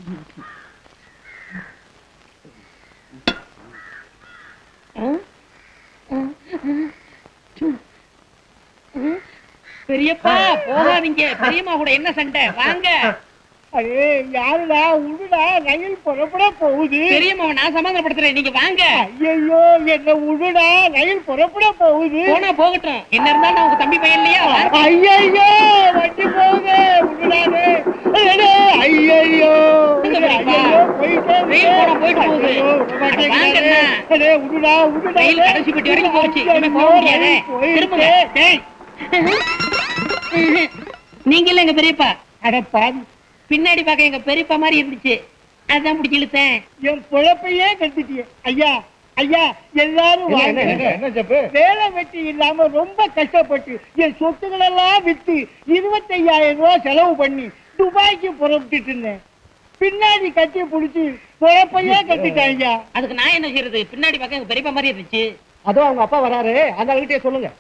பெரியப்பா போகாதீங்க, பெரியம்மா கூட என்ன சண்டை? வாங்க. அடே யாருடா? உடுடா, ரயில் புறப்பட போகுது. பெரியம்மாவை நான் சமாதானப்படுத்துறேன், நீங்க வாங்க. ஐயோ என்ன உடுடா, ரயில் புறப்பட போகுது. போனா போகட்டும், என்ன இருந்தாலும் உங்க தம்பி பையன் இல்லையா? ஐயோ வண்டி போகுது, உடுடானே. ஐயோ போயிட்டு போகுது. உடுடா உடுடா, ரயில் கடைசி பெட்டி வரைக்கும் போச்சு, இனிமே போக முடியாது. திரும்புங்க. நீங்க இல்ல எங்க பெரியப்பா. அடப்பா, பின்னாடி பார்க்க எங்க பெரியப்பா மாதிரி இருந்துச்சு, அதான் பிடிச்சி இழுத்தேன். என் பொழப்பையே கட்டிட்டிய. ஐயா ஐயா, எல்லாரும் வேலை வெட்டி இல்லாம ரொம்ப கஷ்டப்பட்டு என் சொத்துக்கள் எல்லாம் வித்து 25,000 ரூபாய் செலவு பண்ணி துபாய்க்கு புறப்பட்டு இருந்தேன். பின்னாடி கட்டி புடிச்சு பொழப்பையே கட்டிட்டாங்க. அதுக்கு நான் என்ன செய்யறது? பின்னாடி பார்க்க எங்க பெரியப்பா மாதிரி இருந்துச்சு. அதோ அவங்க அப்பா வராரு, அந்த ஆளுகிட்டே சொல்லுங்க.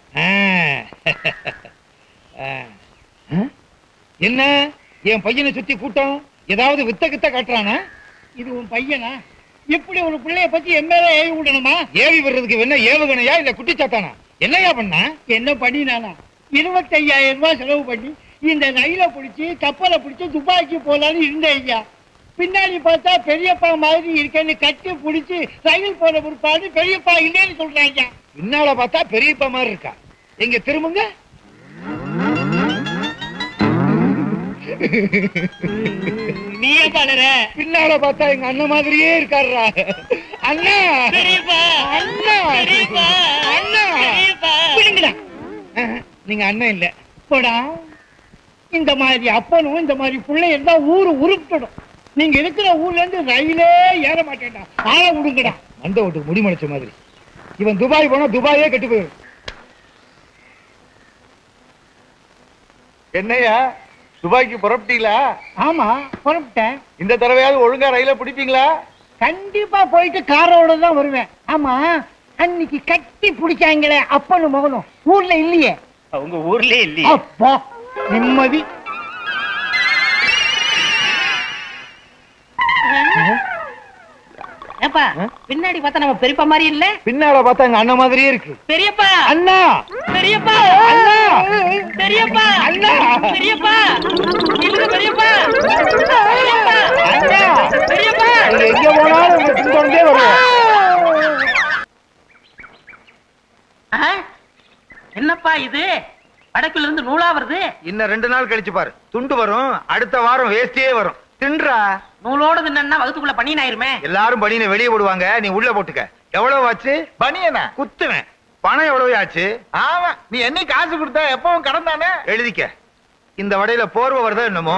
என்ன என் பையனை சுத்தி கூட்டம் ஏதாவது வித்த கித்த காட்டுறானா? இது உன் பையனா? இப்படி ஒரு பிள்ளைய பத்தி எம்எல்ஏ ஏவி விடணுமா? ஏவி விடுறதுக்கு என்ன ஏவுகணையா இல்ல குட்டிச்சாத்தானா? என்னையா பண்ணா? என்ன பண்ணினானா? 25,000 ரூபாய் செலவு பண்ணி இந்த ரயில பிடிச்சி கப்பலை பிடிச்சி துபாய்க்கு போலான்னு இருந்தேன் ஐயா. பின்னாடி பார்த்தா பெரியப்பா மாதிரி இருக்கேன்னு கட்டி பிடிச்சி ரயில் போன பிற்பாடு பெரியப்பா இல்லைன்னு சொல்றாங்க. பின்னால பார்த்தா பெரியப்பா மாதிரி இருக்கா? எங்க திரும்புங்க. நீயே பாடுற. பின்னால பார்த்தா எங்க அண்ணன் மாதிரியே இருக்காருடா. அண்ணா பெரியப்பா, அண்ணா பெரியப்பா, அண்ணா பெரியப்பா. பிடிங்கடா. நீங்க அண்ணன் இல்ல போடா. இந்த மாதிரி அப்பனும் இந்த மாதிரி பிள்ளை இருந்தா ஊரு உருப்பிடும். நீங்க இருக்கிற ஊர்ல இருந்து ரயிலே ஏற மாட்டேன்டா. ஆள விடுங்கடா. அந்த வீட்டுக்கு முடிமலைச்ச மாதிரி. இவன் துபாய் போனா துபாயே கெட்டு போயிடும். என்னையா துபாய்க்கு புறப்பட்டீங்களா? ஆமா புறப்பட்டேன். இந்த தடவையாவது ஒழுங்கா ரயில பிடிப்பீங்களா? கண்டிப்பா போயிட்டு காரோட தான் வருவேன். ஆமா, அன்னைக்கு கட்டி பிடிச்சாங்களே அப்பனும் மகனும் ஊர்ல இல்லையே? உங்க ஊர்லயே இல்லையே. அப்பா நிம்மதி. ஏப்பா, பின்னாடி பார்த்தா நம்ம பெரியப்பா மாதிரி இல்ல? பின்னால பார்த்தா எங்க அண்ணன் மாதிரியே இருக்கு. பெரியப்பா, அண்ணா பெரியப்பா, அண்ணா பெரியப்பா, அண்ணா பெரியப்பா, இல்ல பெரியப்பா, பெரியப்பா, அண்ணா பெரியப்பா. நீங்க எங்க போனாலும் உங்க பின்தொடர்ந்தே வருவோம். என்னப்பா இது? வடக்குல இருந்து நூலா வருது. இன்னும் 2 நாள் கழிச்சு பாரு, துண்டு வரும். அடுத்த வாரம் வேஸ்டியே வரும். தின்றா. நூலோட தின்னா வகுத்துக்குள்ள பனியன் ஆயிருமே. எல்லாரும் பனியனை வெளியே போடுவாங்க, நீ உள்ள போட்டுக்க. எவ்வளவு ஆச்சு? பனியனா குத்துவேன். பணம் எவ்வளவு ஆச்சு? ஆமா, நீ என்ன காசு கொடுத்தா எப்பவும் கடன் தானே. எழுதிக்க. இந்த வடையில போர்வை வருதா என்னமோ.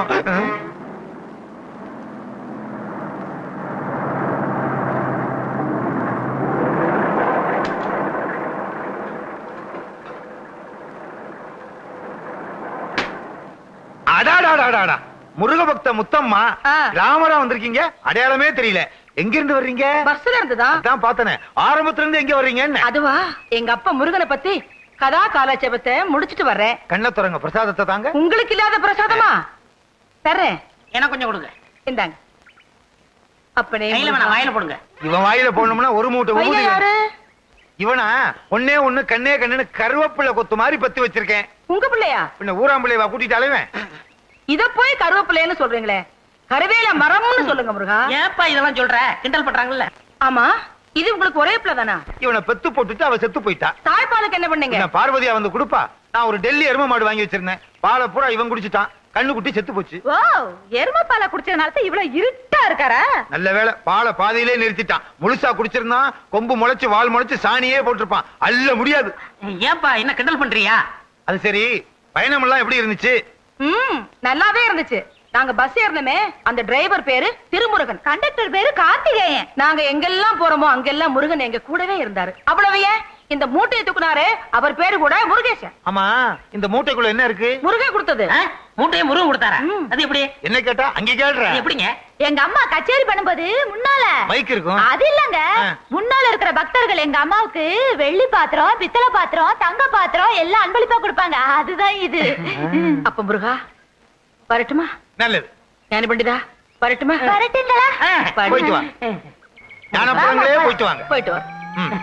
அடாடாடாடா, முருக பக்த முத்தம்மா, ராமரா வந்திருக்கீங்க. அடையாளமே தெரியல. எங்க இருந்து வர்றீங்க? பஸ்ல இருந்துதா? அதான் பார்த்தனே. ஆரம்பத்துல இருந்து எங்க வர்றீங்க? அதுவா, எங்க அப்பா முருகனை பத்தி கதா காலாட்சேபத்தை முடிச்சிட்டு வர்றேன். கண்ண துறங்க, பிரசாதத்தை தாங்க. உங்களுக்கு இல்லாத பிரசாதமா? தர்றேன். எனக்கு கொஞ்சம் கொடுங்க. இந்தாங்க. அப்பனே கையில வேணாம், வாயில போடுங்க. இவன் வாயில போடணும்னா ஒரு மூட்டை ஊதி. பையன் யாரு? இவனா ஒன்னே ஒண்ணு கண்ணே கண்ணுன்னு கருவேப்பிள்ளை கொத்து மாதிரி பத்தி வச்சிருக்கேன். உங்க பிள்ளையா? பின்ன ஊராம்பிள்ளைவா கூட்டிட்டு அலைவேன். இத போய் கருவேப்பிள்ளைன்னு சொல்றீங்களே, கருவேல மரம்னு சொல்லுங்க முருகா. ஏப்பா இதெல்லாம் சொல்ற? கிண்டல் பண்றாங்கல்ல. ஆமா, இது உங்களுக்கு ஒரே பிள்ளை தானா? இவனை பெத்து போட்டுட்டு அவ செத்து போயிட்டா. தாய்ப்பாலுக்கு என்ன பண்ணீங்க? பார்வதியா வந்து கொடுப்பா. நான் ஒரு டெல்லி எரும மாடு வாங்கி வச்சிருந்தேன். பாலை பூரா இவன் குடிச்சிட்டான். கண்ணு குட்டி செத்து போச்சு. ஓ, எருமை பாலை குடிச்சதுனால இவ்வளவு இருட்டா இருக்காரா? நல்ல வேளை, பாலை பாதியிலே நிறுத்திட்டான். முழுசா குடிச்சிருந்தான், கொம்பு முளைச்சு வால் முளைச்சு சாணியே போட்டிருப்பான். அள்ள முடியாது. ஏப்பா என்ன கிண்டல் பண்றியா? அது சரி, பயணம் எல்லாம் எப்படி இருந்துச்சு? நல்லாவே இருந்துச்சு. நாங்க பஸ் ஏறணுமே, அந்த டிரைவர் பேரு திருமுருகன், கண்டக்டர் பேரு கார்த்திகேயன். நாங்க எங்கெல்லாம் போறோமோ அங்கெல்லாம் முருகன் எங்க கூடவே இருந்தாரு. அவ்வளவு ஏன், இந்த மூட்டையை தூக்குனாரு, அவர் பேரு கூட முருகேசன். ஆமா, இந்த மூட்டைக்குள்ள என்ன இருக்கு? முருகன் கொடுத்தது. மூட்டையை முருகன் கொடுத்தாரா? அது எப்படி? என்ன கேட்டா அங்க கேள்ற. எப்படிங்க? எங்க அம்மா கச்சேரி பண்ணும்போது முன்னால மைக் இருக்கும். அது இல்லங்க, முன்னால இருக்கிற பக்தர்கள் எங்க அம்மாவுக்கு வெள்ளி பாத்திரம், பித்தளை பாத்திரம், தங்க பாத்திரம் எல்லாம் அன்பளிப்பா கொடுப்பாங்க. அதுதான் இது. அப்ப முருகா வரட்டுமா? நல்லது. ஞானி பண்டிதா வரட்டுமா? வரட்டுங்களா? போயிட்டு வாங்க. ஞானப்பழங்களே போயிட்டு வாங்க. போயிட்டு வா.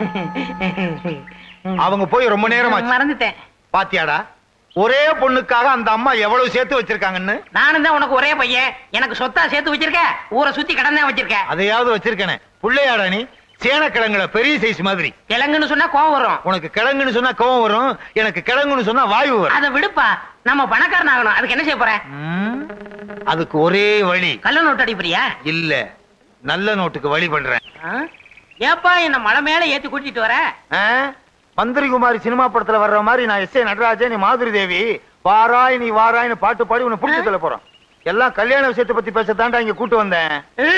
அவங்க போய் ரொம்ப நேரம் மறந்துட்டேன். பாத்தியாடா, ஒரே பொண்ணுக்காக அந்த அம்மா எவ்வளவு சேர்த்து வச்சிருக்காங்கன்னு. நானும் தான் உனக்கு ஒரே பையன், எனக்கு சொத்தா சேர்த்து வச்சிருக்க, ஊரை சுத்தி கடன் தான் வச்சிருக்க. அதையாவது வச்சிருக்கேனே. புள்ளையாடா நீ? சேனக்கிழங்குல பெரிய சைஸ் மாதிரி. கிழங்குன்னு சொன்னா கோவம் வரும். உனக்கு கிழங்குன்னு சொன்னா கோவம் வரும், எனக்கு கிழங்குன்னு சொன்னா வாயு வரும். அதை விடுப்பா, நம்ம பணக்காரன் ஆகணும். அதுக்கு என்ன செய்ய போற? அதுக்கு ஒரே வழி. கள்ள நோட்டு அடிப்பறியா? இல்ல, நல்ல நோட்டுக்கு வழி பண்றேன். ஏப்பா என்ன மலை மேல ஏத்தி கூட்டிட்டு வர? மந்திரிகுமாரி சினிமா படத்துல வர்ற மாதிரி நான் எஸ் ஏ நடராஜன், நீ மாதுரி தேவி வாராய் நீ வாராய்னு பாட்டு பாடி உன்னை புடிச்சு தள்ள போறோம். எல்லாம் கல்யாண விஷயத்தை பத்தி பேசத்தாண்டா இங்க கூட்டு வந்தேன்.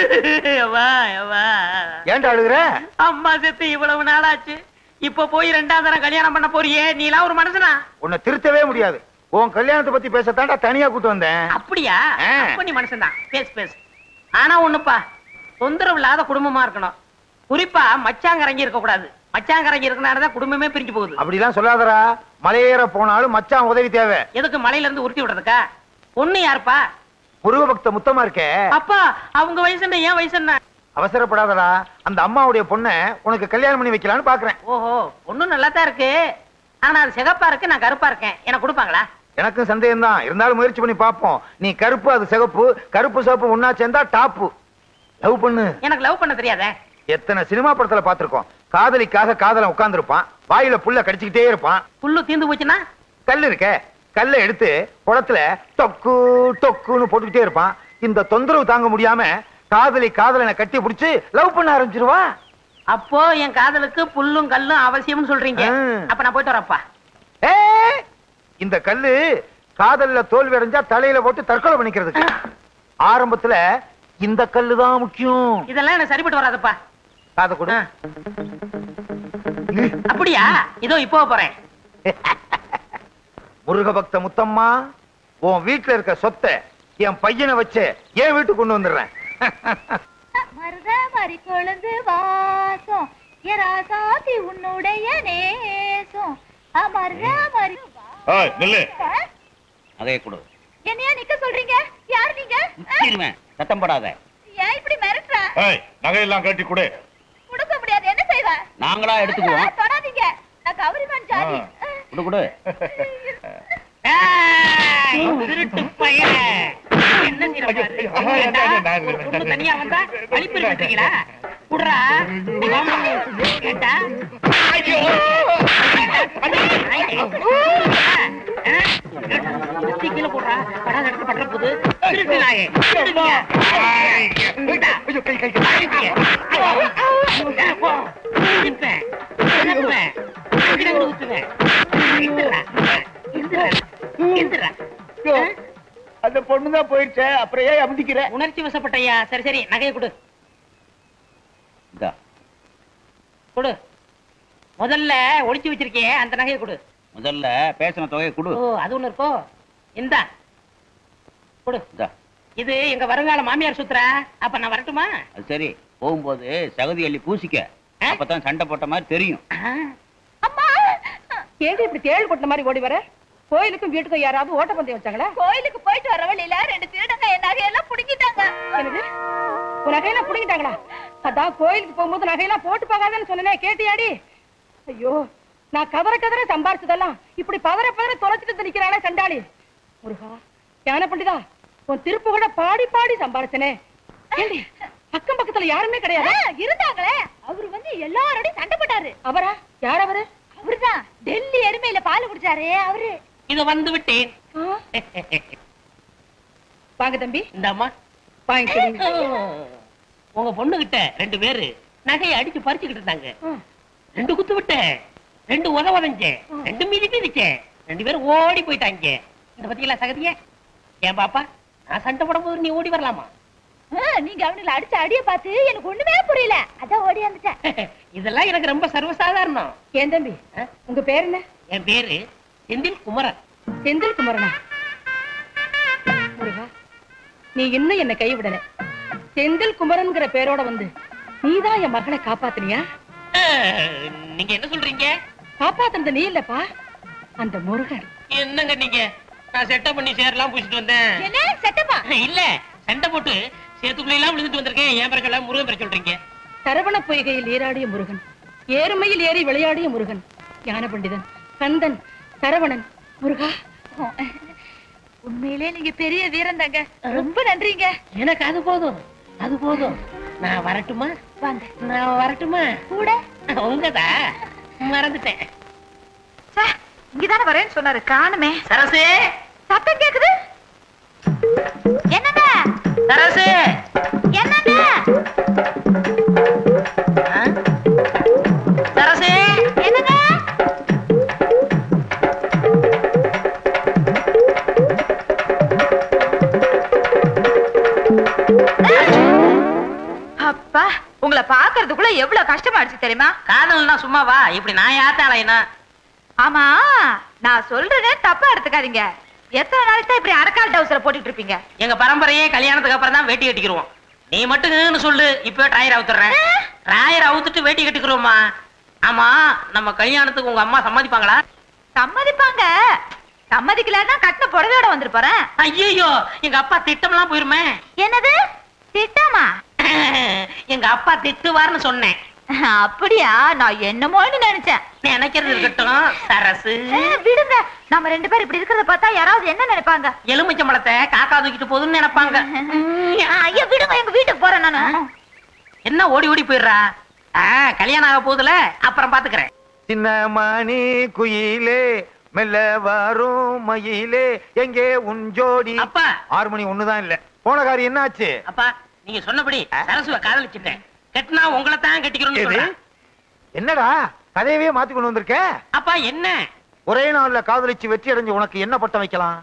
ஏன்டா அழுகுற? அம்மா செத்து இவ்வளவு நாளாச்சு, இப்ப போய் 2ஆம் தரம் கல்யாணம் பண்ண போறியே, நீலாம் ஒரு மனுஷனா? உன்னை திருத்தவே முடியாது. உன் கல்யாணத்தை பத்தி பேசத்தாண்டா தனியா கூட்டு வந்தேன். அப்படியா? அப்ப நீ மனுஷன் தான், பேசு பேசு. ஆனா ஒண்ணுப்பா, தொந்தரவு இல்லாத குடும்பமா இருக்கணும். குறிப்பா மச்சாங்கரங்கி இருக்க கூடாது. மச்சாங்கரங்கி இருக்கனாலதான் குடும்பமே பிரிஞ்சு போகுது. அப்படிலாம் சொல்லாதடா. மலையேற போனாலும் மச்சான் உதவி தேவை. எதுக்கு மலையில இருந்து உருட்டி விடுறதுக்கா? பொண்ணு யாருப்பா? முருக பக்த முத்தமா இருக்கே. அப்பா அவங்க வயசு என்ன, ஏன் வயசு என்ன? அவசரப்படாதடா. அந்த அம்மாவுடைய பொண்ணை உனக்கு கல்யாணம் பண்ணி வைக்கலான்னு பாக்குறேன். ஓஹோ, பொண்ணு நல்லா தான் இருக்கு. ஆனா அது சிகப்பா இருக்கு, நான் கருப்பா இருக்கேன். எனக்கு கொடுப்பாங்களா? எனக்கும் சந்தேகம் தான், இருந்தாலும் முயற்சி பண்ணி பாப்போம். நீ கருப்பு, அது சிகப்பு. கருப்பு சிவப்பு ஒன்னா சேர்ந்தா டாப்பு. லவ் பண்ணு. எனக்கு லவ் பண்ண தெரியாதே. எத்தனை சினிமா படத்துல பாத்திருக்கோம். காதலிக்காக காதலன் உட்கார்ந்து இருப்பான், வாயில புல்ல கடிச்சுக்கிட்டே இருப்பான். புல்லு தீந்து போச்சுன்னா கல்லு இருக்க, கல்லை எடுத்து குளத்துல டொக்கு டொக்குன்னு போட்டுக்கிட்டே இருப்பான். இந்த தொந்தரவு தாங்க முடியாம காதலனை கட்டி பிடிச்சு லவ் பண்ண ஆரம்பிச்சிருவா. அப்போ என் காதலுக்கு புல்லும் கல்லும் அவசியம்னு சொல்றீங்க. அப்ப நான் போயிட்டு வரப்பா. இந்த கல்லு காதல்ல தோல்வி அடைஞ்சா தலையில போட்டு தற்கொலை பண்ணிக்கிறதுக்கு. ஆரம்பத்துல இந்த கல்லு தான் முக்கியம். இதெல்லாம் எனக்கு சரிப்பட்டு வராதப்பா. காதை கொடு. அப்படியா? இதோ இப்போ போறேன். முருக பக்த முத்தம்மா, உன் வீட்டுல இருக்க சொத்தை என் பையனை வச்சு என் வீட்டுக்கு கொண்டு வந்துடுறேன். மருத மறி கொழுந்து வாசம் எராசாதி உன்னுடைய நேசம் மருத மறி. நில்லு. நகையை கொடு. என்னையா நிக்க சொல்றீங்க? யார் நீங்க? சத்தம் போடாத. ஏன் இப்படி மிரட்டுற? நகையெல்லாம் கட்டி கொடு. கொடுக்க முடியாது. என்ன செய்வ? நாங்களா எடுத்துக்குவோம். தொடாதீங்க, நான் கவரிமான் ஜாதி. கொடு கொடு. திருட்டு பையன் என்ன தனியா வந்தா வலிப்பு விட்டீங்களா? குடுறா. கேட்டா கீழே போடுறா. படாத இடத்துல படுற போது திருட்டு நாயே. அந்த பொண்ணுதான் போயிடுச்சே, அப்புறம் ஏன் அமுதிக்கிற? உணர்ச்சி வசப்பட்டையா? சரி சரி, நகையை கொடு. கொடு. முதல்ல ஒளிச்சு வச்சிருக்கே அந்த நகையை கொடு. முதல்ல பேசின தொகையை கொடு. ஓ, அது ஒண்ணு இருக்கோ? இந்தா கொடு. இது எங்க வருங்கால மாமியார் சுத்துற. அப்ப நான் வரட்டுமா? அது சரி, போகும்போது சகதி அள்ளி பூசிக்க. அப்பதான் சண்டை போட்ட மாதிரி தெரியும். கேள்வி இப்படி தேள் கொட்டின மாதிரி ஓடி வர? கோயிலுக்கும் வீட்டுக்கும் யாராவது ஓட்டப்பந்தயம் வச்சாங்களா? கோயிலுக்கு போயிட்டு வர வழியில 2 திருடங்க என் நகையெல்லாம் புடிங்கிட்டாங்க. என்னது? உன் நகையெல்லாம் புடிங்கிட்டாங்களா? அதான் கோயிலுக்கு போகும்போது நகையெல்லாம் போட்டு போகாதன்னு சொன்னனே, கேட்டியாடி? ஐயோ, நான் கதற சம்பாரிச்சதெல்லாம் இப்படி பதற தொலைச்சிட்டு நிக்கிறானே சண்டாளி. முருகா, ஞான பண்டிதா, உன் திருப்பு கூட பாடி பாடி சம்பாரிச்சனே. ஏண்டி, அக்கம் பக்கத்துல யாருமே கிடையாது? இருந்தாங்களே, அவரு வந்து எல்லாரோடையும் சண்டை போட்டாரு. அவரா? யார் அவரு? அவருதான் டெல்லி எருமையில பால் குடிச்சாரு அவரு. இத வந்து விட்டேன். வாங்க தம்பி. இந்த அம்மா வாங்க. உங்க பொண்ணு கிட்ட 2 பேரு நகையை அடிச்சு பறிச்சுக்கிட்டு இருந்தாங்க. 2 குத்து விட்டேன், 2 உதவதஞ்சேன், 2 மிதிச்சேன். 2 பேரும் ஓடி போயிட்டாங்க. இந்த பத்தியில சகதியே ஏன் பாப்பா, நான் சண்டை போடும் போது நீ ஓடி வரலாமா? நீங்க அவனுல அடிச்ச அடிய பார்த்து எனக்கு ஒண்ணுமே புரியல, அதான் ஓடி வந்துட்டேன். இதெல்லாம் எனக்கு ரொம்ப சர்வசாதாரணம். ஏன் தம்பி, உங்க பேர் என்ன? என் பேரு செந்தில் குமரன். செந்தில் குமரனா? முருகா, நீ இன்னும் என்ன கைவிடல. செந்தில் குமரன்ங்கிற பேரோட வந்து நீதான் என் மகனை காப்பாத்தினியா? நீங்க என்ன சொல்றீங்க? காப்பாத்துனது நீ இல்லப்பா, அந்த முருகன். என்னங்க நீங்க? நான் செட்டப் பண்ணி சேரலாம் பூசிட்டு வந்தேன். என்ன செட்டப்பா? இல்ல, சண்டை போட்டு சேத்துக்குள்ள எல்லாம் விழுந்துட்டு வந்திருக்கேன். ஏன் பிறகு முருகன் பேர் சொல்றீங்க? சரவண பொய்கையில் ஏறாடிய முருகன், ஏறுமையில் ஏறி விளையாடிய முருகன், ஞான பண்டிதன், கந்தன், சரவணன், முருகா. உண்மையிலே நீங்க பெரிய வீரன் தாங்க. ரொம்ப நன்றிங்க. எனக்கு அது போதும், அது போதும். நான் வரட்டுமா? வாங்க. நான் வரட்டுமா? கூட உங்கதா மறந்துட்டேன். இங்கதானே வரேன்னு சொன்னாரு, காணுமே. சரசு, சத்தம் கேக்குது. என்னங்க சரசு, என்னங்க சரசு, என்னங்க அப்பா, உங்களை பாக்குறதுக்குள்ள எவ்வளவு கஷ்டமாடுச்சு தெரியுமா? காதல்னா சும்மாவா? இப்படி நான் யாத்தாலைனா? ஆமா, நான் சொல்றதே தப்பா எடுத்துக்காதீங்க. எத்தனை நாளைக்கு தான் இப்படி அரக்கால் டவுசரை போட்டுட்டு இருப்பீங்க? எங்க பரம்பரையே கல்யாணத்துக்கு அப்புறம் தான் வேட்டி கட்டிக்கிறோம். நீ மட்டும் சொல்லு, இப்ப டயர் அவுத்துறேன். டயர் அவுத்துட்டு வேட்டி கட்டிக்கிறோமா? ஆமா, நம்ம கல்யாணத்துக்கு உங்க அம்மா சம்மதிப்பாங்களா? சம்மதிப்பாங்க. சம்மதிக்கலன்னா கட்டின புடவையோட வந்துட்டு போறேன். ஐயோ, எங்க அப்பா திட்டம்லாம் போயிருமே. என்னது திட்டமா? எங்க அப்பா திட்டுவார்னு சொன்னேன். அப்படியா? நான் என்னமோன்னு நினைச்சேன். நினைக்கிறது இருக்கட்டும் சரசு. விடுங்க, நம்ம ரெண்டு பேரும் இப்படி இருக்கிறத பார்த்தா யாராவது என்ன நினைப்பாங்க? எலுமிச்சம்பழத்தை காக்கா தூக்கிட்டு போகுதுன்னு நினைப்பாங்க. ஐயா விடுங்க, எங்க வீட்டுக்கு போறேன் நானு. என்ன ஓடி ஓடி போயிடுறா? கல்யாணம் ஆக போகுதுல, அப்புறம் பாத்துக்கிறேன். சின்ன மணி குயிலே மெல்ல வரும் மயிலே எங்கே உன் ஜோடி. அப்பா, 6 மணி ஒண்ணுதான் இல்ல. போன காரியம் என்ன ஆச்சு? அப்பா, நீங்க சொன்னபடி சரசுவை காதலிச்சுட்டேன். கட்டினா உங்களை தான் கட்டிக்கிறோம்னு சொல்றேன். என்னடா கதையவே மாத்தி கொண்டு வந்திருக்க? அப்பா என்ன? ஒரே நாள்ல காதலிச்சு வெற்றி அடைஞ்சு உனக்கு என்ன பட்டம் வைக்கலாம்?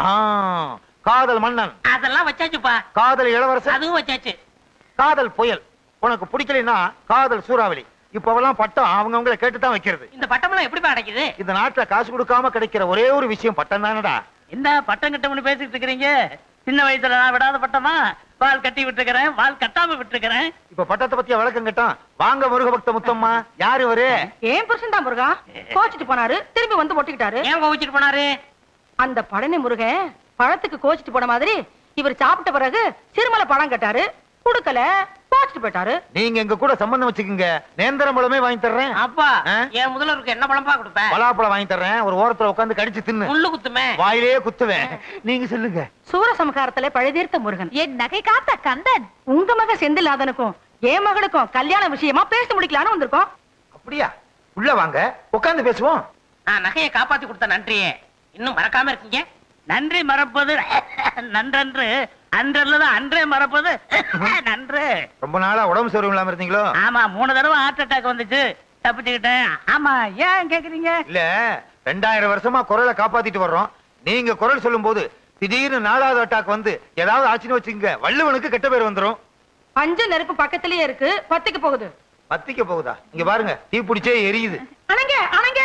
காதல் மன்னன். அதெல்லாம் வச்சாச்சுப்பா. காதல் இளவரசன். அதுவும் வச்சாச்சு. காதல் புயல். உனக்கு பிடிக்கலைன்னா காதல் சூறாவளி. இப்பவெல்லாம் பட்டம் அவங்கவங்களை கேட்டுதான் வைக்கிறது. இந்த பட்டம்லாம் எப்படிப்பா கிடைக்குது? இந்த நாட்டுல காசு கொடுக்காம கிடைக்கிற ஒரே ஒரு விஷயம் பட்டம் தானடா. என்ன பட்டம் கட்டம்னு பேசிட்டு இருக்கிறீங்க? சின்ன வயசுல நான் விடாத பட்டமா? வால் கட்டி விட்டுருக்கிறேன், வால் கட்டாம விட்டுருக்கிறேன். இப்ப பட்டத்தை பத்தியா விளக்கம் கேட்டான். வாங்க முருக பக்த முத்தம்மா. யாரு இவரு? ஏன் புருஷன் தான் முருகா. கோச்சிட்டு போனாரு, திரும்பி வந்து ஒட்டிக்கிட்டாரு. ஏன் கோவிச்சிட்டு போனாரு? அந்த பழனி முருகன் பழத்துக்கு கோச்சிட்டு போன மாதிரி இவர் சாப்பிட்ட பிறகு சிறுமலை பழம் கட்டாரு, குடுக்கல, கோச்சிட்டு போயிட்டாரு. நீங்க எங்க கூட சம்பந்தம் வச்சுக்கீங்க. நேந்திரம் பழமே வாங்கி தர்றேன். அப்பா, என் முதல்வருக்கு என்ன பழம்பா கொடுப்பேன்? பலாப்பழம் வாங்கி தர்றேன். ஒரு ஓரத்துல உட்காந்து கடிச்சு தின்னு. முள்ளு குத்துமே. வாயிலே குத்துவேன். நீங்க சொல்லுங்க. சூரசம்ஹாரத்துல பழுதீர்த்த முருகன், என் நகை காத்த கந்தன், உங்க மக செந்தில்லாதனுக்கும் என் மகளுக்கும் கல்யாண விஷயமா பேசி முடிக்கலான்னு வந்திருக்கோம். அப்படியா? உள்ள வாங்க, உட்காந்து பேசுவோம். நான் நகையை காப்பாத்தி கொடுத்த நன்றியே இன்னும் மறக்காம இருக்கீங்க. நன்றி மறப்பது நன்றன்று, அன்றல்லதான் அன்றே மறப்பது நன்று. ரொம்ப நாளா உடம்பு சரியும் இல்லாம இருந்தீங்களோ? ஆமா, 3 தடவை ஹார்ட் அட்டாக் வந்துச்சு, தப்பிச்சுக்கிட்டேன். ஆமா, ஏன் கேக்குறீங்க? இல்ல, 2000 வருஷமா குரலை காப்பாத்திட்டு வர்றோம். நீங்க குரல் சொல்லும் போது திடீர்னு 4வது அட்டாக் வந்து ஏதாவது ஆச்சுன்னு வச்சுங்க, வள்ளுவனுக்கு கெட்ட பேர் வந்துரும். பஞ்ச நெருப்பு பக்கத்திலேயே இருக்கு, பத்திக்கு போகுது. பத்திக்க போகுதா? இங்க பாருங்க, தீ பிடிச்சே எரியுது. அணங்க அணங்க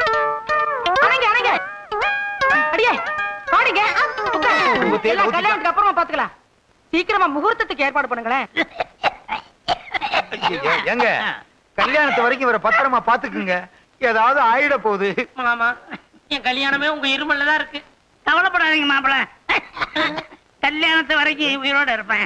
அணங்க அணங்க. அடியே பாடுங்க. எல்லாம் கல்யாணத்துக்கு அப்புறமா பாத்துக்கலாம். சீக்கிரமா முகூர்த்தத்துக்கு ஏற்பாடு பண்ணுங்களேன். எங்க கல்யாணத்து வரைக்கும் இவரை பத்திரமா பாத்துக்குங்க. ஏதாவது ஆயிட போகுது. ஆமா, என் கல்யாணமே உங்க இருமல்ல தான் இருக்கு. கவலைப்படாதீங்க மாப்பிள, கல்யாணத்து வரைக்கும் உயிரோட இருப்பேன்.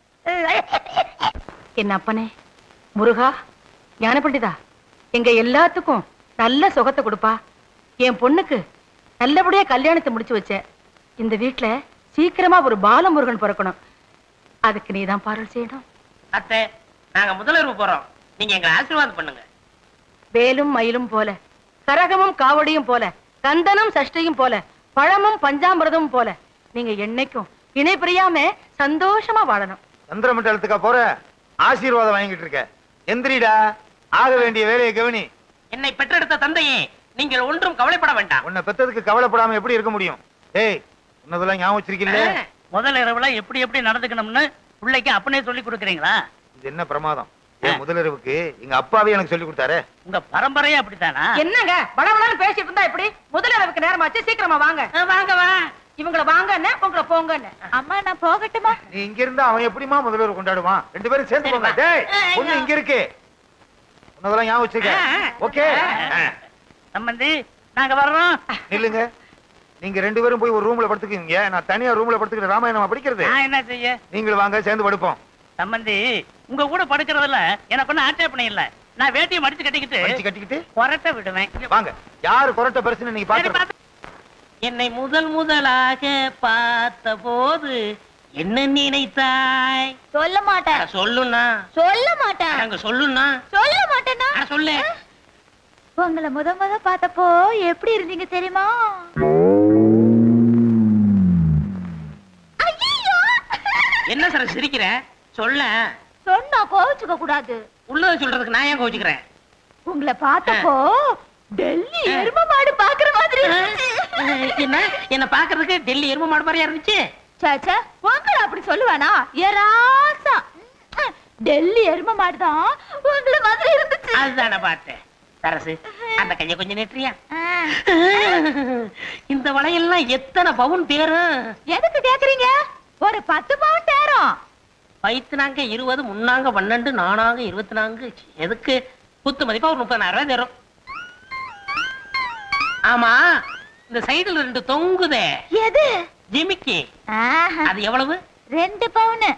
என்ன அப்பனே முருகா, ஞான பண்டிதா, எங்க எல்லாத்துக்கும் நல்ல சுகத்தை கொடுப்பா. என் பொண்ணுக்கு நல்லபடியா கல்யாணத்தை முடிச்சு வச்ச. இந்த வீட்டுல சீக்கிரமா ஒரு பாலமுருகன் பிறக்கணும். அதுக்கு நீதான் பாருள் செய்யணும். அத்தை, நாங்க முதலிரவு போறோம். நீங்க எங்களை ஆசீர்வாதம் பண்ணுங்க. வேலும் மயிலும் போல, கரகமும் காவடியும் போல, கந்தனும் சஷ்டியும் போல, பழமும் பஞ்சாமிரதமும் போல நீங்க என்னைக்கும் இணை பிரியாம சந்தோஷமா வாழணும். சந்திரமண்டலத்துக்கா போற? ஆசீர்வாதம் வாங்கிட்டு இருக்க. எந்திரிடா, ஆக வேண்டிய வேலையை கவனி. என்னை பெற்றெடுத்த தந்தையே, நீங்கள் ஒன்றும் கவலைப்பட வேண்டாம். உன்னை பெத்ததுக்கு கவலைப்படாம எப்படி இருக்க முடியும்? ஏய், உன்னதெல்லாம் ஞாபகம் வச்சிருக்கீல்ல? முதல் இரவுல எப்படி எப்படி நடந்துக்கணும்னு பிள்ளைக்கு அப்பனே சொல்லி கொடுக்குறீங்களா? இது என்ன பிரமாதம்? என் முதலிரவுக்கு எங்க அப்பாவே எனக்கு சொல்லி கொடுத்தாரு. உங்க பரம்பரையே அப்படித்தானா? என்னங்க படபடன்னு பேசிட்டு இருந்தா எப்படி? முதலிரவுக்கு நேரமாச்சு, சீக்கிரமா வாங்க. வாங்க வா. இவங்கள வாங்கன்னு உங்களை போங்கன்னு. அம்மா நான் போகட்டுமா? நீ இங்க இருந்தா அவன் எப்படிமா முதல்வர் கொண்டாடுவான்? 2 பேரும் சேர்ந்து போங்க. டேய், பொண்ணு இங்க இருக்கு. உன்னதெல்லாம் ஞாபகம் வச்சிருக்க. ஓகே. சம்பந்தி, நாங்க வர்றோம். நில்லுங்க. நீங்க 2 பேரும் போய் ஒரு ரூம்ல படுத்துக்கீங்க. நான் தனியா ரூம்ல படுத்துக்கிற ராமாயணமா படிக்கிறது. நான் என்ன செய்ய? நீங்களும் வாங்க, சேர்ந்து படுப்போம். சம்பந்தி, உங்க கூட படுக்கிறதுல எனக்கு ஒன்னும் ஆட்சேபனை இல்ல. நான் வேட்டியை மடிச்சு கட்டிக்கிட்டு கொரட்டை விடுவேன். வாங்க, யாரு கொரட்டை பெருசுன்னு நீங்க பாத்து. என்னை முதலாக பார்த்த போது என்ன நினைத்தாய்? சொல்ல மாட்டேன். சொல்லுண்ணா. சொல்ல மாட்டேன். அங்க சொல்லுண்ணா. சொல்ல மாட்டேன்னா சொல்லு. உங்களை முத பார்த்தப்போ எப்படி இருந்தீங்க தெரியுமா? என்ன சார் சிரிக்கிற? சொல்ல. சொன்னா கோவிச்சுக்க கூடாது. உள்ளத சொல்றதுக்கு நான் ஏன் கோவிச்சுக்கிறேன்? உங்களை பார்த்தப்போ டெல்லி எரும மாடு பாக்குற மாதிரி என்ன பாக்குறதுக்கு டெல்லி எரும மாடு மாதிரியா இருந்துச்சு? சாச்சா, உங்களை அப்படி சொல்லுவானா? ஏராசா டெல்லி எரும மாடுதான் உங்களை மாதிரி இருந்துச்சு. அதுதான பார்த்தேன். சரசு, அந்த கைய கொஞ்சம் நேற்றியா? இந்த வளையெல்லாம் எத்தனை பவுன் தேரும்? எதுக்கு கேக்குறீங்க? ஒரு 10 பவுன் தேரும். பைத்துனாங்க 20, முன்னாங்க 12, நானாங்க 24. எதுக்கு? குத்து மதிப்பா ஒரு 30,000 ரூபாய் தரும். ஆமா, இந்த சைடுல 2 தொங்குதே, எது? ஜிமிக்கி. அது எவ்வளவு? 2 பவுன்.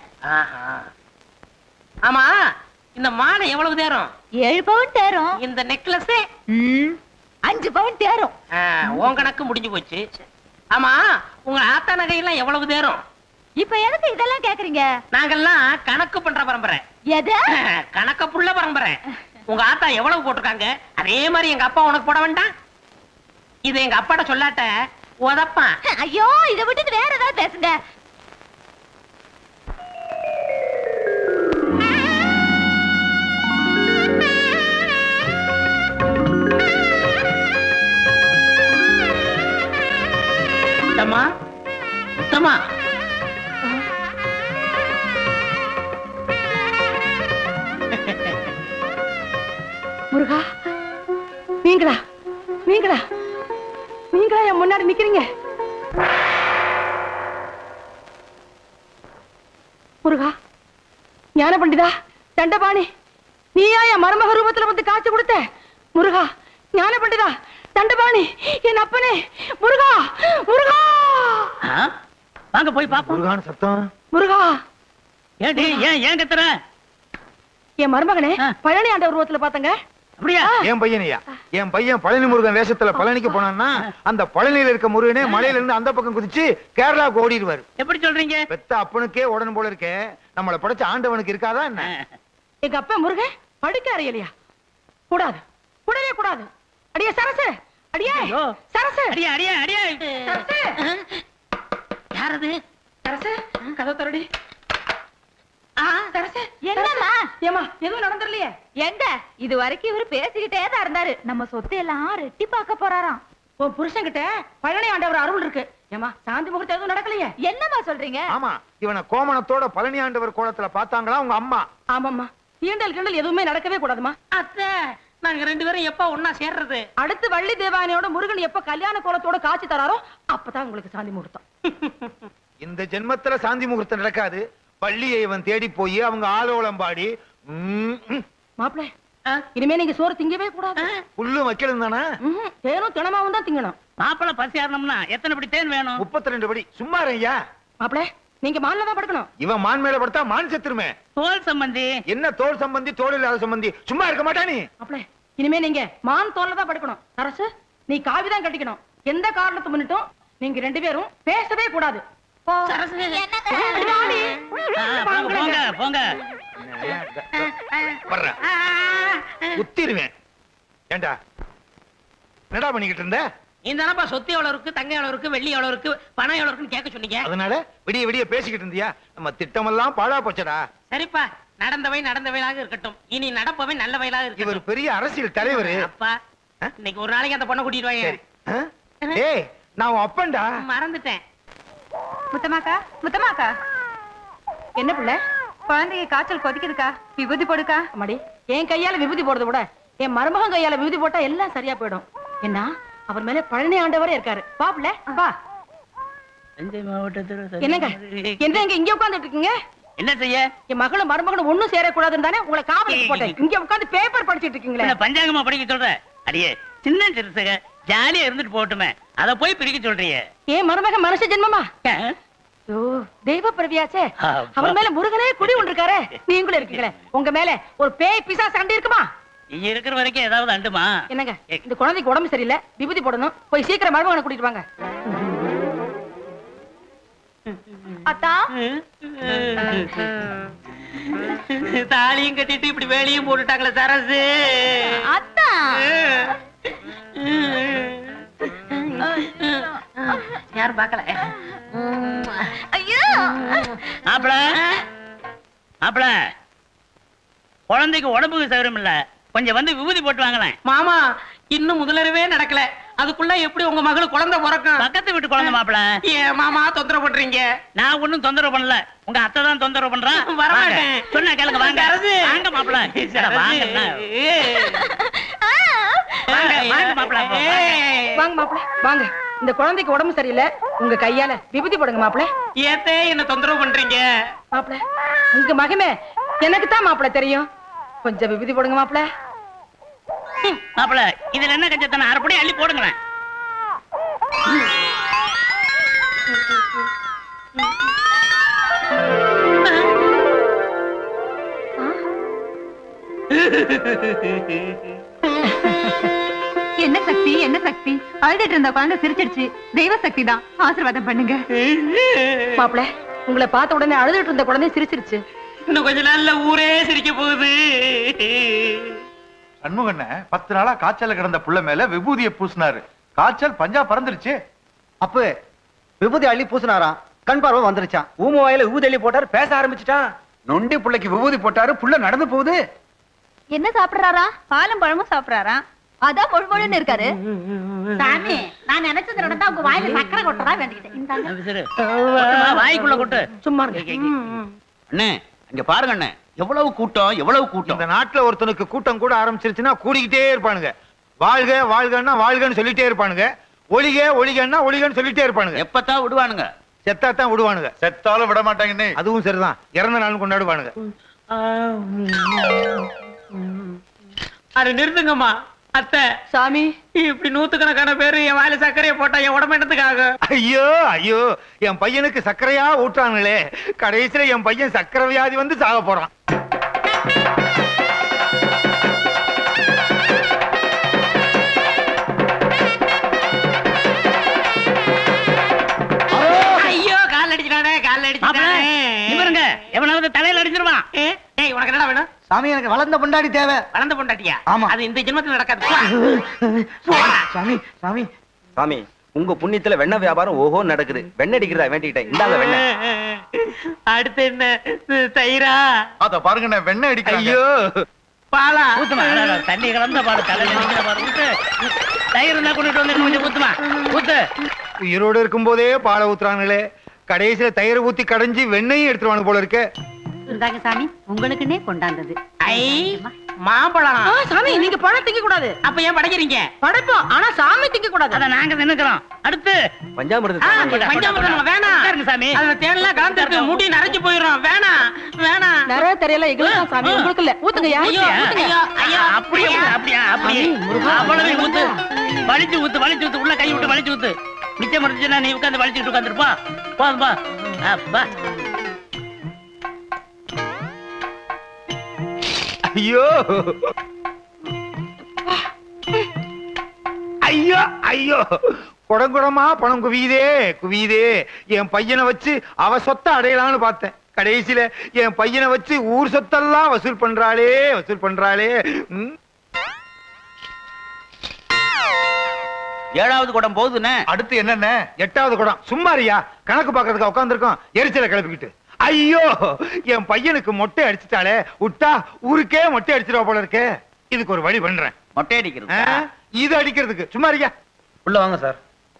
ஆமா, இந்த மாலை எவ்வளவு தேரும்? 7 பவுன் தேரும். இந்த நெக்லஸ் 5 பவுன் தேரும். உன் கணக்கு முடிஞ்சு போச்சு. ஆமா, உங்க ஆத்தா நகையெல்லாம் எவ்வளவு தேரும்? இப்ப எதுக்கு இதெல்லாம் கேக்குறீங்க? நாங்கெல்லாம் கணக்கு பண்ற பரம்பரை. எது? கணக்க புள்ள பரம்பரை. உங்க ஆத்தா எவ்வளவு போட்டிருக்காங்க அதே மாதிரி எங்க அப்பா உனக்கு போட வேண்டாம்? இது எங்க அப்பாட்ட சொல்லாட்ட உதப்பான். ஐயோ, இதை விட்டுட்டு வேற ஏதாவது பேசுங்க. உத்தமா, உத்தமா, முருகா, நீங்களா நீங்களா நீங்களா என் முன்னாடி நிக்கிறீங்க? முருகா, ஞான பண்டிதா, தண்டபாணி, நீயா என் மருமக ரூபத்துல வந்து காட்சி கொடுத்த? முருகா, ஞான பண்டிதா, தண்டபாணி, என் அப்பனே, முருகா, முருகா. வாங்க போய் பாப்போம். முருகான் சத்தம். முருகா, ஏடி ஏன் கத்துற? என் மருமகனே பழனி ஆண்டவர் ரூபத்துல பாத்தங்க. அப்படியா? என் பையனையா? என் பையன் பழனி முருகன் வேஷத்துல பழனிக்கு போனான்னா அந்த பழனியில இருக்க முருகனே மலையில இருந்து அந்த பக்கம் குதிச்சு கேரளாவுக்கு ஓடிடுவாரு. எப்படி சொல்றீங்க? பெத்த அப்பனுக்கே உடனே போல இருக்கே, நம்மளை படைச்ச ஆண்டவனுக்கு இருக்காதா என்ன? எங்க அப்பா முருகன் படுக்க அறையலையா? கூடாது, கூடவே கூடாது. அடியே சரசு, அடியே சரசு, அடியா அடியா அடியா. சரசு, யாரது? சரசு, கதவு தரடி. சரசு, என்னம்மா? ஏமா எதுவும் நடந்துடலையே? எங்க இது வரைக்கும் இவரு பேசிக்கிட்டே தான் இருந்தாரு. நம்ம சொத்து எல்லாம் ரெட்டி பார்க்க போறாராம். உன் புருஷன் கிட்ட பழனி ஆண்டவர் அருள் இருக்கு. ஏமா சாந்தி முகூர்த்தம் எதுவும் நடக்கலையே? என்னம்மா சொல்றீங்க? ஆமா, இவனை கோமணத்தோட பழனி ஆண்டவர் கோலத்துல பாத்தாங்களா உங்க அம்மா? ஆமாம்மா, ஈண்டல் கிண்டல் எதுவுமே நடக்கவே கூடாதுமா. அத்தை, நாங்க 2 பேரும் எப்ப ஒன்னா சேர்றது? அடுத்து வள்ளி தேவானையோட முருகன் எப்ப கல்யாண கோலத்தோட காட்சி தராரோ அப்பதான் உங்களுக்கு சாந்தி முகூர்த்தம். இந்த ஜென்மத்துல சாந்தி முகூர்த்தம் நடக்காது. பள்ளியை இவன் தேடி போய் அவங்க ஆலோலம் பாடி மாப்பிள, இனிமே நீங்க சோறு திங்கவே கூடாது. புல்லும் வைக்கணும் தானே? தேனும் தினமாவும் தான் திங்கணும். மாப்பிள பசி ஏறணும்னா எத்தனை படி தேன் வேணும்? 32 படி. சும்மா ஐயா. மாப்பிள, நீங்க மான்ல தான் படுக்கணும். இவன் மான் மேல படுத்தா மான் செத்துருமே. தோல் சம்பந்தி. என்ன தோல் சம்பந்தி, தோல் இல்லாத சம்பந்தி? சும்மா இருக்க மாட்டா நீ? மாப்பிள, இனிமே நீங்க மான் தோல்ல தான் படுக்கணும். அரசு, நீ காவிதான் கட்டிக்கணும். எந்த காரணத்தை முன்னிட்டும் நீங்க 2 பேரும் பேசவே கூடாது. போங்க போங்க. குத்திருவேன். ஏண்டா என்னடா பண்ணிக்கிட்டு இருந்த? இந்த தானப்பா சொத்து எவ்வளவு இருக்கு, தங்க எவ்வளவு இருக்கு, வெள்ளி எவ்வளவு இருக்கு, பணம் எவ்வளவு இருக்குன்னு கேட்க சொன்னீங்க. அதனால விடிய விடிய பேசிக்கிட்டு இருந்தியா? நம்ம திட்டமெல்லாம் பாழா போச்சடா. சரிப்பா, நடந்தவை நடந்தவையாக இருக்கட்டும். இனி நடப்பவை நல்ல வயலாக இருக்கு. இவர் பெரிய அரசியல் தலைவர். அப்பா, இன்னைக்கு ஒரு நாளைக்கு அந்த பொண்ணை கூட்டிட்டு வாங்க. ஏய், நான் உன் அப்பன்டா. மறந்துட்டேன். முத்தமாக்கா, முத்தமாக்கா, என்ன பிள்ளை? குழந்தைக்கு காய்ச்சல் கொதிக்குதுக்கா, விபூதி போடுக்கா. அம்மாடி, என் கையால விபூதி போடுறத விட என் மருமகன் கையால விபூதி போட்டா எல்லாம் சரியா போயிடும். என்ன, அவர் மேல பழனி ஆண்டவரே இருக்காரு. வா பிள்ளை, வா. தஞ்சை மாவட்டத்தில் என்னங்க என்ன இங்க உட்கார்ந்துட்டு இருக்கீங்க? என்ன செய்ய? என் மகளும் மருமகனும் ஒண்ணும் சேரக்கூடாதுன்னு தானே உங்களை காவலுக்கு போட்டேன். இங்க உட்கார்ந்து பேப்பர் படிச்சிட்டு இருக்கீங்களே. பஞ்சாங்கமா படிக்க சொல்ற? அடியே, சின்ன சிறுசுக ஜாலியா இருந்துட்டு போட்டுமே. அத போய் பிரிக்க சொல்றீங்க. ஏன் மருமக மனுஷ ஜென்மமா? தெய்வ பிரவியாச்சே. அவர் மேல முருகனே குடி ஒன்றிருக்காரு. நீங்களும் இருக்கீங்களே, உங்க மேல ஒரு பேய் பிசாசு சண்டை இருக்குமா? இங்க இருக்கிற வரைக்கும் ஏதாவது அண்டுமா? என்னங்க, இந்த குழந்தைக்கு உடம்பு சரியில்லை, விபூதி போடணும். போய் சீக்கிரம் மருமகனை கூட்டிட்டு வாங்க. அத்தா, தாலியும் கட்டிட்டு இப்படி வேலையும் போட்டுட்டாங்களே சரசு. அத்தா. யாரும் பாக்கல. ஐயோ, மாப்பிள மாப்பிள, குழந்தைக்கு உடம்புக்கு சௌகரியம் இல்ல, கொஞ்சம் வந்து விபூதி போட்டு வாங்கலாம். மாமா, இன்னும் முதலரவே நடக்கல, அதுக்குள்ள எப்படி உங்க மகளுக்கு குழந்தை பிறக்கும்? பக்கத்து வீட்டு குழந்தை மாப்பிள. ஏன் மாமா தொந்தரவு பண்றீங்க? நான் ஒண்ணும் தொந்தரவு பண்ணல, உங்க அத்தை தான் தொந்தரவு பண்றான். வரமாட்டேன். சொன்னா கேளுங்க, வாங்க வாங்க மாப்பிள. வாங்க மாப்பிள, வாங்க மாப்பிள, வாங்க. இந்த குழந்தைக்கு உடம்பு சரியில்லை, உங்க கையால விபூதி போடுங்க மாப்பிள. ஏத்தே என்ன தொந்தரவு பண்றீங்க? மாப்பிள, உங்க மகமே எனக்கு தான் மாப்பிள தெரியும், கொஞ்சம் விபூதி போடுங்க மாப்பிள. மாப்பிள, இதுல என்ன கஞ்சத்தன? அரைப்படி அள்ளி போடுங்களேன். என்ன சக்தி, என்ன சக்தி? அழுதுட்டு இருந்த குழந்தை சிரிச்சிடுச்சு. தெய்வ சக்தி தான், ஆசீர்வாதம் பண்ணுங்க. மாப்பிள, உங்களை பார்த்த உடனே அழுதுட்டு இருந்த குழந்தை சிரிச்சிருச்சு. இன்னும் கொஞ்ச நாள்ல ஊரே சிரிக்க போகுது. சண்முகண்ண 10 நாளா காய்ச்சல கிடந்த புள்ள மேல விபூதியை பூசினாரு. காய்ச்சல் பஞ்சா பறந்துருச்சு. அப்ப விபூதி அள்ளி பூசினாராம், கண் பார்வை வந்துருச்சான். ஊம வாயில விபூதி அள்ளி போட்டாரு, பேச ஆரம்பிச்சுட்டான். நொண்டி புள்ளைக்கு விபூதி போட்டாரு, புள்ள நடந்து போகுது. என்ன சாப்பிடுறாரா? பாலும் பழமும் சாப்பிடுறாரா? அதான் மொழிமொழின்னு இருக்காரு. சாமி, நான் நினைச்சது நடந்தா உங்க வாயில சக்கரை கொட்டதா வேண்டிக்கிட்டேன். வாய்க்குள்ள கொட்டு. சும்மா அண்ணே, இங்க பாருங்க அண்ணே, எவ்வளவு கூட்டம், எவ்வளவு கூட்டம். இந்த நாட்டுல ஒருத்தனுக்கு கூட்டம் கூட ஆரம்பிச்சிருச்சுன்னா கூடிக்கிட்டே இருப்பானுங்க. வாழ்க வாழ்கன்னா வாழ்கன்னு சொல்லிட்டே இருப்பானுங்க, ஒளிக ஒளிகன்னா ஒளிகன்னு சொல்லிட்டே இருப்பானுங்க. எப்பத்தான் விடுவானுங்க? செத்தாத்தான் விடுவானுங்க. செத்தாலும் விட மாட்டாங்கன்னு. அதுவும் சரிதான், இறந்த நாளும் கொண்டாடுவானுங்க. அது நிறுத்துங்கம்மா. அத்தை, சாமி, இப்படி 100கணக்கான பேரு என் வாயில சர்க்கரையை போட்டா என் உடம்பு என்னத்துக்காக? ஐயோ ஐயோ, என் பையனுக்கு சர்க்கரையா ஊட்டானுங்களே, கடைசியில என் பையன் சர்க்கரை வியாதி வந்து சாக போறான். ஐயோ, கால் அடிச்சிட்டானே, கால் அடிச்சிட்டானே. இவருங்க எவனாவது தலையில அடிச்சிருவான். ஏய், உனக்கு என்னடா வேணும்? சாமி, எனக்கு வளர்ந்த பொண்டாடி தேவை. வளர்ந்த பொண்டாட்டியா? ஆமா. அது இந்த ஜென்மத்துல நடக்காது. சாமி சாமி சாமி, உங்க புண்ணியத்துல வெண்ணெய் வியாபாரம் ஓஹோ நடக்குது. வெண்ணெய் அடிக்கிறதா வேண்டிக்கிட்டேன், இந்தாங்க வெண்ணெய். அடுத்து என்ன? தயிரா? அத பாருங்க, வெண்ணெய் அடிக்க. ஐயோ, பாலா? ஊத்துமா, தண்ணி கலந்த பாடு, தலையில பாடு ஊத்து. தயிர் இருந்தா கொண்டுட்டு வந்து கொஞ்சம் ஊத்துமா, ஊத்து. உயிரோடு இருக்கும் போதே பாலை ஊத்துறானுங்களே, கடைசியில தயிரை ஊத்தி கடைஞ்சி வெண்ணையும் எடுத்துருவானு போல இருக்கு. இருந்தாங்க சாமி, உங்களுக்குன்னே கொண்டாந்தது. ஐ, மாம்பழம். சாமி, நீங்க பழம் திங்க கூடாது. அப்ப ஏன் படைக்கிறீங்க? படைப்போம், ஆனா சாமி திங்க கூடாது. அத நாங்க தின்னுக்கிறோம். அடுத்து பஞ்சாமிர்தம். பஞ்சாமிர்தம் வேணாம் சாமி. அதுல தேன்லாம் கலந்துருக்கு, முடி நரைஞ்சு போயிடும். வேணாம் வேணாம். நிறைய தெரியல, எங்களுக்கு சாமி, உங்களுக்கு இல்ல. ஊத்துங்கய்யா. ஐயோ ஐயோ ஐயோ, அப்படியே அப்படியே அப்படியே அவ்வளவு ஊத்து. வலிச்சு ஊத்து, வலிச்சு ஊத்து, உள்ள கை விட்டு வலிச்சு ஊத்து. மிச்சம் இருந்துச்சுன்னா நீ உட்காந்து வலிச்சுட்டு உட்காந்துருப்பா. போதும்பா. அப்பா, ஐயோ ஐயோ ஐயோ, குடங்குடமா பணம் குவியுதே குவியுதே. என் பையனை வச்சு அவ சொத்தை அடையலாம்னு பார்த்தேன், கடைசியில என் பையனை வச்சு ஊர் சொத்தெல்லாம் வசூல் பண்றாளே வசூல் பண்றாளே. 7வது குடம் போகுதுண்ணே. அடுத்து என்னென்ன? 8வது குடம். சும்மாரியா, கணக்கு பாக்குறதுக்கு உட்காந்துருக்கோம், எரிச்சலை கிளப்பிக்கிட்டு. ஐயோ, என் பையனுக்கு மொட்டை அடிச்சுட்டாலே, விட்டா ஊருக்கே மொட்டை அடிச்சிருவா போல இருக்கே. இதுக்கு ஒரு வழி பண்றேன். மொட்டை அடிக்கிறது? இது அடிக்கிறதுக்கு. சும்மாரியா, உள்ள வாங்க சார்.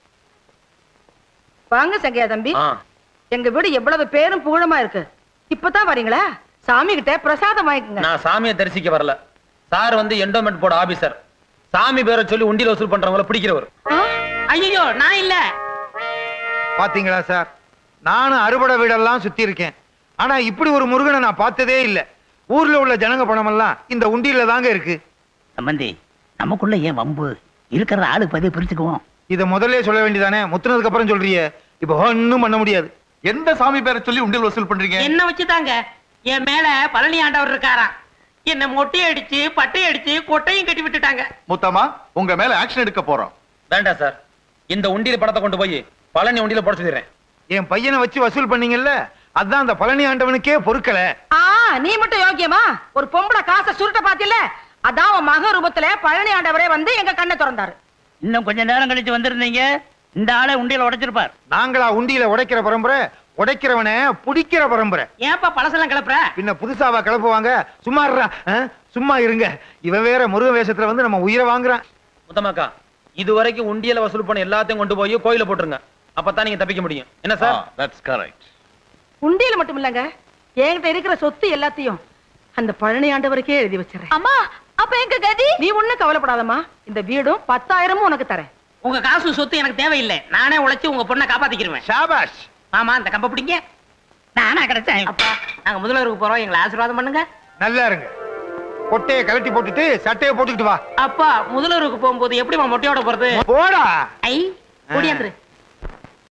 வாங்க சங்கையா தம்பி. எங்க வீடு எவ்வளவு பேரும் புகழமா இருக்கு, இப்பதான் வரீங்களா? சாமி கிட்ட பிரசாதம் வாங்கிக்கங்க. நான் சாமியை தரிசிக்க வரல சார், வந்து என்டோமெண்ட் போர்டு ஆபீசர். சாமி பேரை சொல்லி உண்டியில் வசூல் பண்றவங்கள பிடிக்கிறவர். ஐயோ, நான் இல்ல. பாத்தீங்களா சார், நானும் அறுபடை வீடெல்லாம் சுத்தி இருக்கேன், ஆனா இப்படி ஒரு முருகனை நான் பார்த்ததே இல்ல. ஊர்ல உள்ள ஜனங்க பணமெல்லாம் இந்த உண்டியில தாங்க இருக்கு. சம்பந்தி, நமக்குள்ள ஏன் வம்பு? இருக்கிற ஆளு பதிவு பிரிச்சுக்குவோம். இத முதல்ல சொல்ல வேண்டியதானே? முத்துனதுக்கு அப்புறம் சொல்றியே. இப்ப ஒண்ணும் பண்ண முடியாது. எந்த சாமி பேரை சொல்லி உண்டியல் வசூல் பண்றீங்க? என்ன வச்சுதாங்க என் மேல பழனி ஆண்டவர் இருக்காராம். என்ன மொட்டை அடிச்சு பட்டை அடிச்சு கொட்டையும் கட்டி விட்டுட்டாங்க. முத்தம்மா, உங்க மேல ஆக்ஷன் எடுக்க போறோம். வேண்டாம் சார், இந்த உண்டியல் பணத்தை கொண்டு போய் பழனி உண்டியல போட சொல்லிடுறேன். என் பையனை வச்சு வசூல் பண்ணீங்கல்ல, அதான் அந்த பழனி ஆண்டவனுக்கே பொறுக்கல. நீ மட்டும் யோக்கியமா? ஒரு பொம்பளை காசை சுருட்ட பாத்தில, அதான் உன் மக ரூபத்துல பழனி ஆண்டவரே வந்து எங்க கண்ணை திறந்தாரு. இன்னும் கொஞ்ச நேரம் கழிச்சு வந்திருந்தீங்க, இந்த ஆளை உண்டியல உடைச்சிருப்பார். நாங்களா உண்டியில உடைக்கிற பரம்பரை? உடைக்கிறவனை புடிக்கிற பரம்பரை. ஏன்பா பழசெல்லாம் கிளப்புற? பின்ன புதுசாவா கிளப்புவாங்க? சும்மா சும்மா இருங்க. இவன் வேற முருக வேஷத்துல வந்து நம்ம உயிரை வாங்குறான். முத்தமாக்கா, இது வரைக்கும் உண்டியல வசூல் பண்ண எல்லாத்தையும் கொண்டு போய் கோயில போட்டுருங்க. அப்பதான் நீங்க தப்பிக்க முடியும். என்ன சார்? That's correct. உண்டியல மட்டும் இல்லங்க, என்கிட்ட இருக்கிற சொத்து எல்லாத்தையும் அந்த பழனி ஆண்டவருக்கே எழுதி வச்சிடறேன். அம்மா, அப்ப எங்க கதி? நீ ஒண்ணும் கவலைப்படாதம்மா, இந்த வீடும் 10,000 உனக்கு தரேன். உங்க காசு சொத்து எனக்கு தேவையில்லை. நானே உழைச்சு உங்க பொண்ணை காப்பாத்திக்கிறேன். ஷாபாஷ். ஆமா, அந்த கம்ப பிடிங்க. நானா கிடைச்சேன். அப்பா, நாங்க முதல்வருக்கு போறோம், எங்களை ஆசீர்வாதம் பண்ணுங்க. நல்லா இருங்க. கொட்டையை கழட்டி போட்டுட்டு சட்டையை போட்டுக்கிட்டு வா. அப்பா, முதல்வருக்கு போகும்போது எப்படிமா மொட்டையோட போறது? போடா. ஐ, ஓடியாந்துரு.